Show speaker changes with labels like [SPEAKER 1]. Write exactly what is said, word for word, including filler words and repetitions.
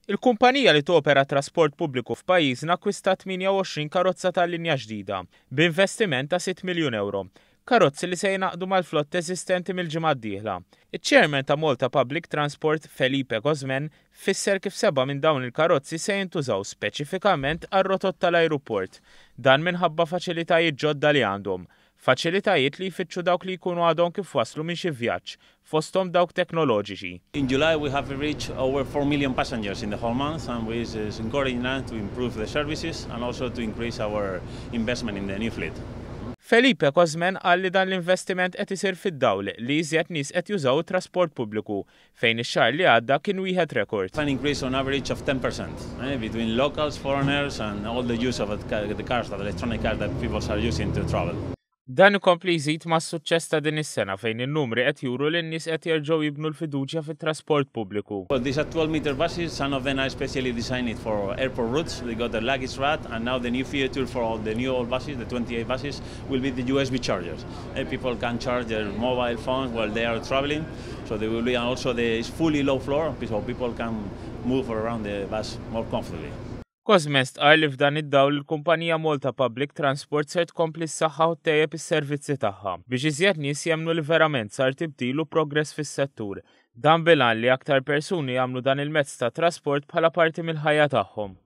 [SPEAKER 1] Il-kumpanija li topera trasport pubbliku f'pajjiżna akkwistat tminja u għoxrin karozza tal-linja ġdida b'investiment ta' sitt miljun euro. Karozzi li se jnaqdu mal-flott eżistenti mill-ġimgħa d-dieħla. Iċ-Chairman ta' Malta Public Transport Felipe Gozmen fisser kif seba' minn dawn il-karozzi se jintużaw speċifikament għar-rotot tal-ajruport, dan minħabba faċilitajiet ġodda li għandhom. Faċilitajiet li jfittxu dawk li jkunu għadhom kif waslu minn xi vjaġġ, fosthom dawk teknoloġiċi.
[SPEAKER 2] In July we have reached over four million passengers in the whole month, and we is encouraging us to improve the services and also to increase our investment in the new fleet.
[SPEAKER 1] Felipe Gozmen qal li dan l-investiment qed isir fid-dawl li iżjed nies qed jużaw it-trasport pubbliku fejn ix-xahar li għadda kien wieħed rekord.
[SPEAKER 2] An increase on average of ten percent eh, between locals, foreigners and all the use of the cars, the electronic cars that people are using to travel.
[SPEAKER 1] Dan ikompli jżid mas-suċċess ta' din is-sena fejn in-numri qed juru li n-nies qed jerġgħu jibnu l-fiduċja fit-trasport pubbliku.
[SPEAKER 2] Well, these are twelve meter buses, some of them are specially designed for airport routes. They got the luggage rack, and now the new feature for all the new old buses, the twenty-eight buses, will be the U S B chargers. And people can charge their mobile phones while they are traveling, so there will be also the fully low floor, so people can move around the bus more comfortably.
[SPEAKER 1] Gozmen qal li f'dan id-dawl il-kumpanija Malta Public Transport se tkompli s-saħħa u tejjeb is-servizzi tagħha biex iżjed nies jemmnu li verament sar tibdil u progress fis-settur. Dan bilan li aktar persuni jagħmlu dan il-mezz ta' trasport bħala parti mill-ħajja tagħhom.